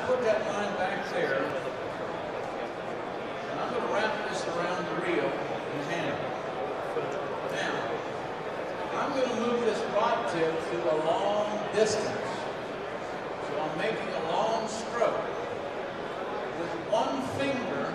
put that line back there, and I'm going to wrap this around the reel and handle. Now, I'm going to move this rod tip to a long distance. So I'm making a long stroke with one finger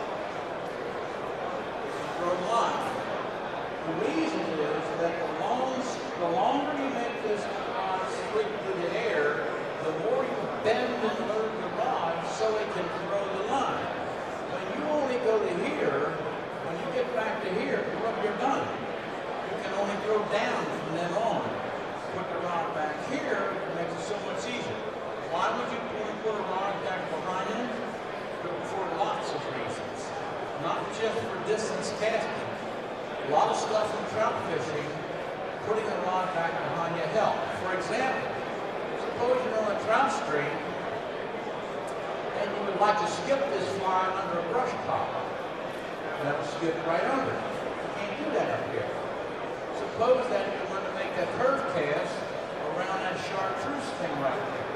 for a line. The reason is that the longer you make this rod sweep through the air, the more you bend and move the rod so it can throw the line. When you only go to here, when you get back to here, you're done. You can only throw down from then on. Put the rod back here, it makes it so much easier. Why would you put a rod back behind it? For lots of reasons. Not just for distance casting. A lot of stuff in trout fishing, putting a rod back behind you help. For example, suppose you're on a trout stream and you would like to skip this fly under a brush pile. That will skip right under it. You can't do that up here. Suppose that you want to make that curve cast around that chartreuse thing right there.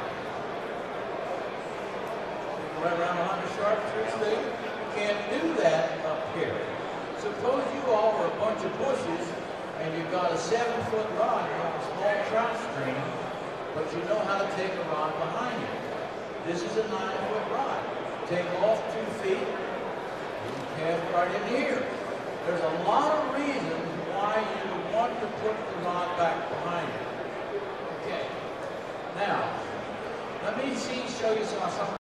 Right around behind the chartreuse thing. You can't do that up here. Suppose you all are a bunch of bushes and you've got a 7-foot rod on a small trout stream, but you know how to take a rod behind you. This is a 9-foot rod. Take off 2 feet, you cast right in here. There's a lot of reasons why you would want to put the rod back behind you. Okay. Now, let me show you some